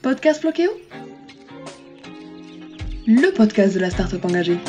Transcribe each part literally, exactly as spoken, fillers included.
Podcast Floqueo, le podcast de la start-up engagée.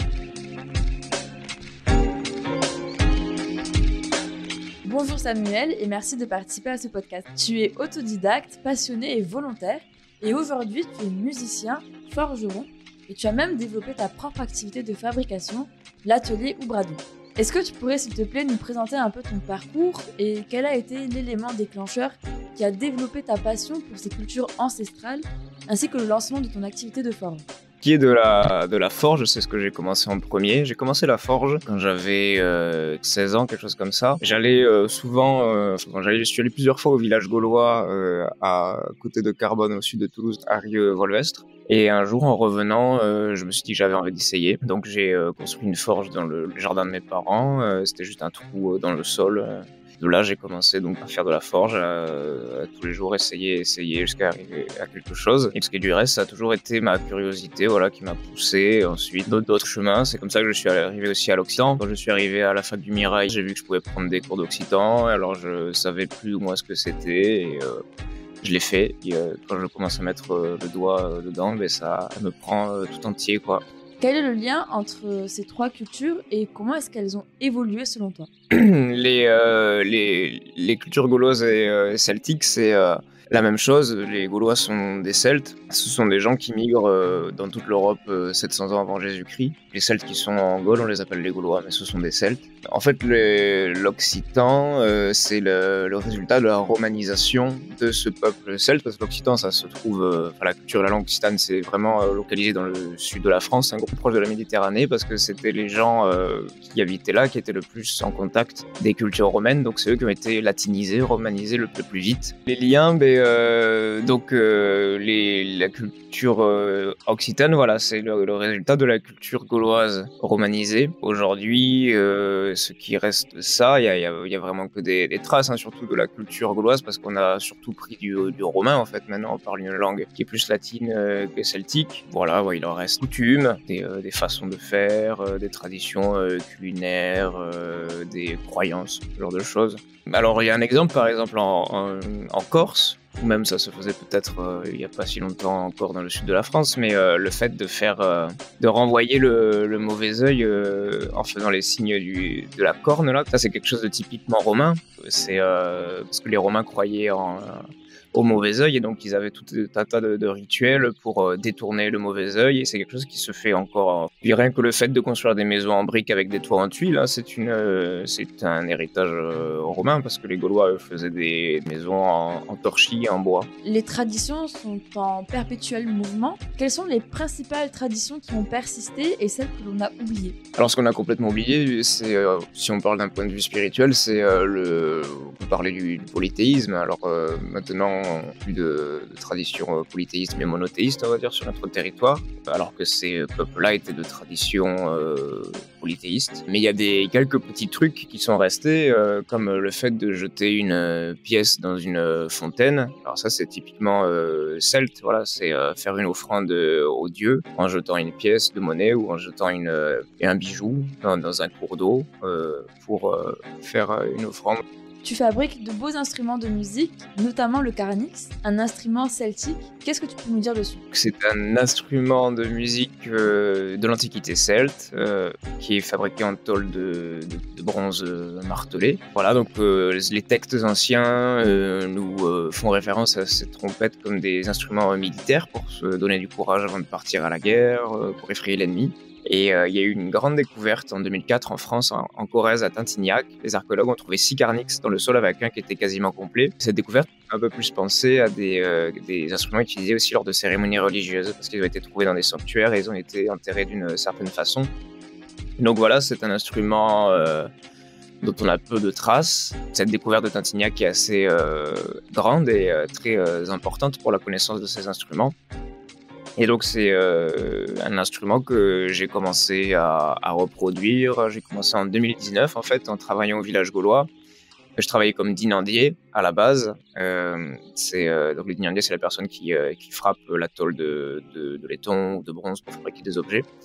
Bonjour Samuel et merci de participer à ce podcast. Tu es autodidacte, passionné et volontaire et aujourd'hui tu es musicien, forgeron et tu as même développé ta propre activité de fabrication, l'atelier Oubrado. Est-ce que tu pourrais s'il te plaît nous présenter un peu ton parcours et quel a été l'élément déclencheur qui a développé ta passion pour ces cultures ancestrales ainsi que le lancement de ton activité de forge? Qui est de la, de la forge, c'est ce que j'ai commencé en premier. J'ai commencé la forge quand j'avais euh, seize ans, quelque chose comme ça. J'allais euh, souvent, euh, quand j'allais, je suis allé plusieurs fois au village gaulois, euh, à côté de Carbone, au sud de Toulouse, à Rieux-Volvestre. Et un jour, en revenant, euh, je me suis dit que j'avais envie d'essayer. Donc j'ai euh, construit une forge dans le, le jardin de mes parents. Euh, c'était juste un trou euh, dans le sol. Euh, De là, j'ai commencé donc à faire de la forge, à, à tous les jours essayer, essayer jusqu'à arriver à quelque chose. Et ce qui est du reste, ça a toujours été ma curiosité, voilà, qui m'a poussé. Ensuite, d'autres chemins. C'est comme ça que je suis arrivé aussi à l'Occitan. Quand je suis arrivé à la fac du Mirail, j'ai vu que je pouvais prendre des cours d'Occitan. Alors, je savais plus ou moins ce que c'était. Et, euh, je l'ai fait. Et euh, quand je commence à mettre euh, le doigt euh, dedans, ben, ça me prend euh, tout entier, quoi. Quel est le lien entre ces trois cultures et comment est-ce qu'elles ont évolué selon toi? les, euh, les, les cultures gauloises et euh, celtiques, c'est euh, la même chose. Les Gaulois sont des Celtes. Ce sont des gens qui migrent euh, dans toute l'Europe euh, sept cents ans avant Jésus-Christ. Les Celtes qui sont en Gaule, on les appelle les Gaulois, mais ce sont des Celtes. En fait, le, l'Occitan, euh, c'est le, le résultat de la romanisation de ce peuple celte, parce que l'Occitan, ça se trouve, euh, enfin, la culture de la langue occitane, c'est vraiment euh, localisé dans le sud de la France, un groupe proche de la Méditerranée, parce que c'était les gens euh, qui habitaient là qui étaient le plus en contact des cultures romaines, donc c'est eux qui ont été latinisés, romanisés le, le plus vite. Les liens, ben, euh, donc euh, les, la culture euh, occitane, voilà, c'est le, le résultat de la culture gauloise romanisée. Aujourd'hui, euh, ce qui reste de ça, il y a, y, a, y a vraiment que des, des traces, hein, surtout de la culture gauloise, parce qu'on a surtout pris du, du romain, en fait. Maintenant, on parle une langue qui est plus latine euh, que celtique. Voilà, ouais, il en reste coutumes, des, euh, des façons de faire, euh, des traditions euh, culinaires, euh, des croyances, ce genre de choses. Alors, il y a un exemple, par exemple, en, en, en Corse, ou même ça se faisait peut-être euh, il n'y a pas si longtemps encore dans le sud de la France, mais euh, le fait de faire, euh, de renvoyer le, le mauvais œil euh, en faisant les signes du, de la corne, là, ça c'est quelque chose de typiquement romain. C'est euh, parce que les Romains croyaient en, euh, au mauvais œil et donc ils avaient tout un tas de, de rituels pour euh, détourner le mauvais œil et c'est quelque chose qui se fait encore. Puis rien que le fait de construire des maisons en briques avec des toits en tuiles, hein, c'est une, euh, c'est un héritage euh, romain parce que les Gaulois eux, faisaient des maisons en, en torchis et en bois. Les traditions sont en perpétuel mouvement. Quelles sont les principales traditions qui ont persisté et celles que l'on a oubliées? Alors ce qu'on a complètement oublié, c'est euh, si on parle d'un point de vue spirituel, c'est euh, le, on peut parler du, du polythéisme. Alors euh, maintenant plus de, de tradition polythéiste mais monothéiste, on va dire, sur notre territoire, alors que ces peuples-là étaient de tradition euh, polythéiste. Mais il y a des quelques petits trucs qui sont restés, euh, comme le fait de jeter une pièce dans une fontaine. Alors ça, c'est typiquement euh, celte, voilà, c'est euh, faire une offrande au dieu en jetant une pièce de monnaie ou en jetant une, euh, un bijou dans, dans un cours d'eau euh, pour euh, faire une offrande. Tu fabriques de beaux instruments de musique, notamment le carnix, un instrument celtique. Qu'est-ce que tu peux nous dire dessus? C'est un instrument de musique euh, de l'Antiquité celte euh, qui est fabriqué en tôle de, de, de bronze euh, martelé. Voilà, donc euh, les textes anciens euh, nous euh, font référence à ces trompettes comme des instruments militaires pour se donner du courage avant de partir à la guerre, euh, pour effrayer l'ennemi. Et il euh, y a eu une grande découverte en deux mille quatre en France, en, en Corrèze, à Tintignac. Les archéologues ont trouvé six carnix dans le sol avec un qui était quasiment complet. Cette découverte a un peu plus pensé à des, euh, des instruments utilisés aussi lors de cérémonies religieuses, parce qu'ils ont été trouvés dans des sanctuaires et ils ont été enterrés d'une certaine façon. Donc voilà, c'est un instrument euh, dont on a peu de traces. Cette découverte de Tintignac est assez euh, grande et euh, très euh, importante pour la connaissance de ces instruments. Et donc c'est euh, un instrument que j'ai commencé à, à reproduire. J'ai commencé en deux mille dix-neuf en fait en travaillant au village gaulois. Je travaillais comme dinandier à la base. Euh, c'est, euh, donc le dinandier c'est la personne qui, euh, qui frappe la tôle de, de, de laiton ou de bronze pour fabriquer des objets.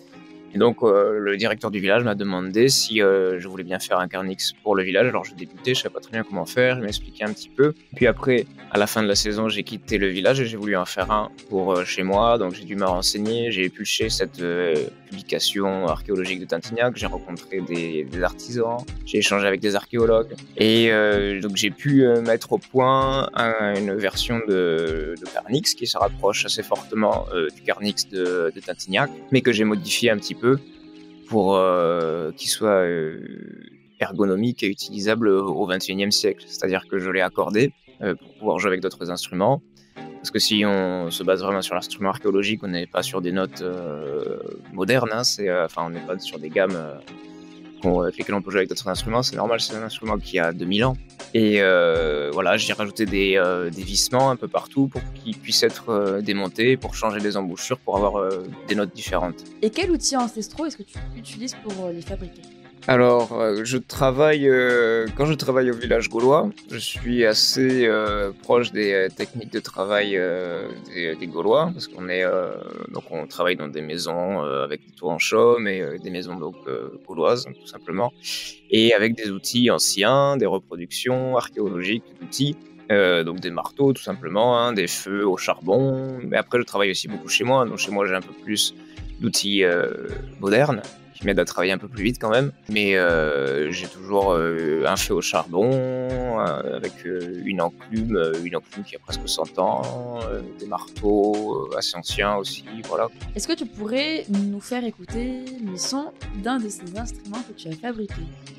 Et donc, euh, le directeur du village m'a demandé si euh, je voulais bien faire un carnix pour le village. Alors, je débutais, je savais pas très bien comment faire, il m'a expliqué un petit peu. Puis après, à la fin de la saison, j'ai quitté le village et j'ai voulu en faire un pour euh, chez moi. Donc, j'ai dû me renseigner, j'ai épluché cette euh, publication archéologique de Tintignac, j'ai rencontré des, des artisans, j'ai échangé avec des archéologues. Et euh, donc, j'ai pu euh, mettre au point un, une version de, de carnix qui se rapproche assez fortement euh, du carnix de, de Tintignac, mais que j'ai modifié un petit peu pour euh, qu'il soit euh, ergonomique et utilisable au vingt et unième siècle. C'est-à-dire que je l'ai accordé euh, pour pouvoir jouer avec d'autres instruments. Parce que si on se base vraiment sur l'instrument archéologique, on n'est pas sur des notes euh, modernes. Hein, c'est, euh, enfin, on n'est pas sur des gammes euh, avec lesquelles on peut jouer avec d'autres instruments. C'est normal, c'est un instrument qui a deux mille ans. Et euh, voilà, j'ai rajouté des, euh, des vissements un peu partout pour qu'ils puissent être euh, démontés, pour changer les embouchures, pour avoir euh, des notes différentes. Et quels outils ancestraux est-ce que tu utilises pour euh, les fabriquer ? Alors, euh, je travaille, euh, quand je travaille au village gaulois, je suis assez euh, proche des euh, techniques de travail euh, des, des Gaulois, parce qu'on est, euh, donc on travaille dans des maisons euh, avec des toits en chaume et euh, des maisons donc euh, gauloises, tout simplement, et avec des outils anciens, des reproductions archéologiques d'outils. Euh, donc des marteaux tout simplement, hein, des feux au charbon, mais après je travaille aussi beaucoup chez moi, donc chez moi j'ai un peu plus d'outils euh, modernes qui m'aident à travailler un peu plus vite quand même, mais euh, j'ai toujours euh, un feu au charbon euh, avec euh, une enclume, euh, une enclume qui a presque cent ans, euh, des marteaux euh, assez anciens aussi, voilà. Est-ce que tu pourrais nous faire écouter le son d'un de ces instruments que tu as fabriqués ?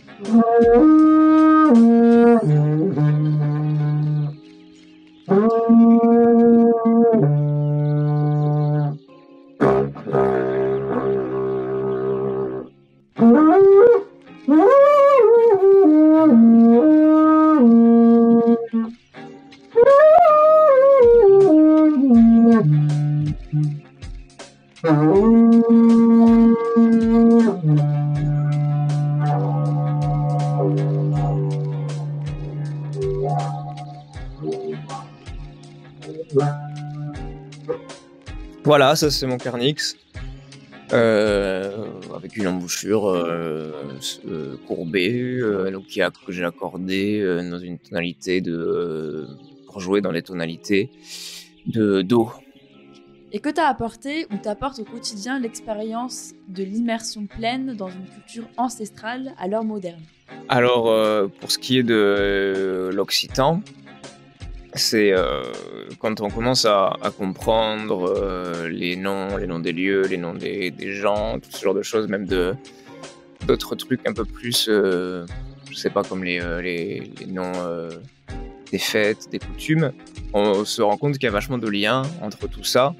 Voilà, ça c'est mon carnix, euh, avec une embouchure euh, euh, courbée, euh, donc qui a, que j'ai accordée euh, dans une tonalité de, euh, pour jouer dans les tonalités de do. Et que t'as apporté ou t'apportes au quotidien l'expérience de l'immersion pleine dans une culture ancestrale à l'heure moderne ? Alors, euh, pour ce qui est de euh, l'occitan, c'est euh, quand on commence à, à comprendre euh, les noms, les noms des lieux, les noms des, des gens, tout ce genre de choses, même de d'autres trucs un peu plus, euh, je sais pas, comme les, euh, les, les noms euh, des fêtes, des coutumes, on se rend compte qu'il y a vachement de liens entre tout ça.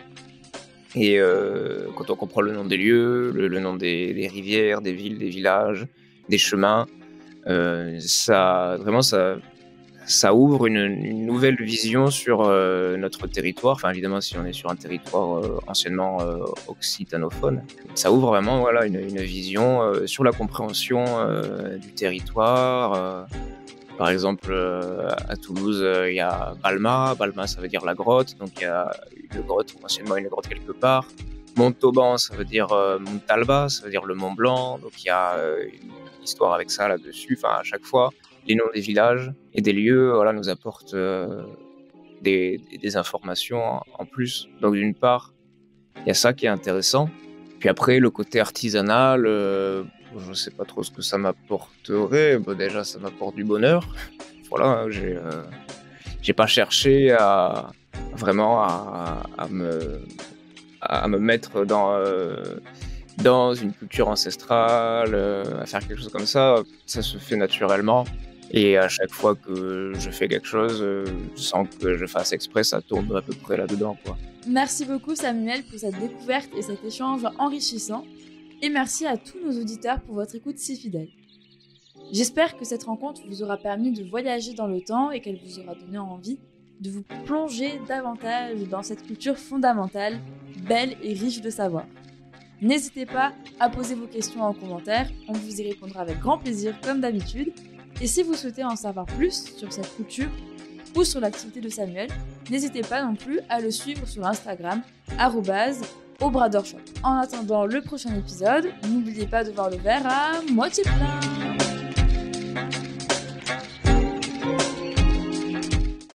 Et euh, quand on comprend le nom des lieux, le, le nom des, des rivières, des villes, des villages, des chemins, euh, ça vraiment ça. Ça ouvre une, une nouvelle vision sur euh, notre territoire. Enfin, évidemment, si on est sur un territoire euh, anciennement euh, occitanophone, ça ouvre vraiment voilà, une, une vision euh, sur la compréhension euh, du territoire. Euh, par exemple, euh, à Toulouse, il euh, y a Balma. Balma, ça veut dire la grotte. Donc, il y a une grotte, ou anciennement une grotte quelque part. Montauban, ça veut dire euh, Montalba, ça veut dire le Mont Blanc. Donc, il y a euh, une histoire avec ça là-dessus. Enfin, à chaque fois, les noms des villages et des lieux voilà, nous apportent euh, des, des, des informations en, en plus. Donc d'une part, il y a ça qui est intéressant. Puis après, le côté artisanal, euh, je ne sais pas trop ce que ça m'apporterait. Bon, déjà, ça m'apporte du bonheur. Voilà, j'ai, euh, j'ai pas cherché à vraiment à, à, me, à me mettre dans... Euh, dans une culture ancestrale, euh, à faire quelque chose comme ça, ça se fait naturellement. Et à chaque fois que je fais quelque chose, euh, sans que je fasse exprès, ça tourne à peu près là-dedans, quoi. Merci beaucoup Samuel pour cette découverte et cet échange enrichissant. Et merci à tous nos auditeurs pour votre écoute si fidèle. J'espère que cette rencontre vous aura permis de voyager dans le temps et qu'elle vous aura donné envie de vous plonger davantage dans cette culture fondamentale, belle et riche de savoir. N'hésitez pas à poser vos questions en commentaire, on vous y répondra avec grand plaisir comme d'habitude. Et si vous souhaitez en savoir plus sur cette culture ou sur l'activité de Samuel, n'hésitez pas non plus à le suivre sur Instagram, arobase au Brador Shop. En attendant le prochain épisode, n'oubliez pas de voir le verre à moitié plein.